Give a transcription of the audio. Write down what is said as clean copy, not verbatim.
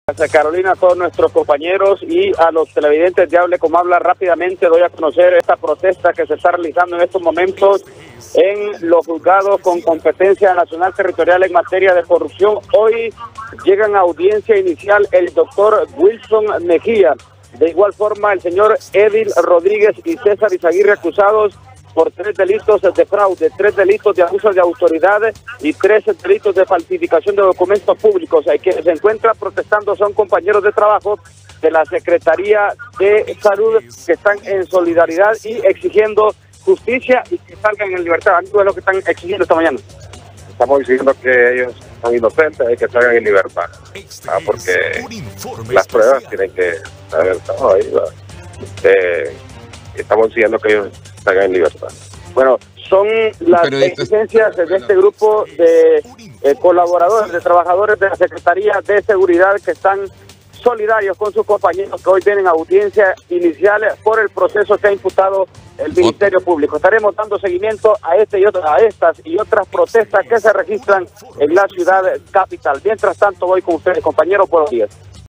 Carolina, a todos nuestros compañeros y a los televidentes de Hable Como Habla, rápidamente doy a conocer esta protesta que se está realizando en estos momentos en los juzgados con competencia nacional territorial en materia de corrupción. Hoy llegan a audiencia inicial el doctor Wilson Mejía, de igual forma el señor Edil Rodríguez y César Izaguirre, acusados por 3 delitos de fraude, 3 delitos de abuso de autoridad y 3 delitos de falsificación de documentos públicos. Hay quienes se encuentran protestando, son compañeros de trabajo de la Secretaría de Salud que están en solidaridad y exigiendo justicia y que salgan en libertad. ¿Qué es lo que están exigiendo esta mañana? Estamos diciendo que ellos son inocentes y que salgan en libertad, porque las pruebas tienen que haber estado ahí. Estamos diciendo que ellos salgan en libertad. Bueno, son las exigencias de este grupo de colaboradores, de trabajadores de la Secretaría de Seguridad que están solidarios con sus compañeros que hoy tienen audiencia inicial por el proceso que ha imputado el Ministerio Público. Estaremos dando seguimiento a estas y otras protestas que se registran en la ciudad capital. Mientras tanto, voy con ustedes, compañeros, buenos días.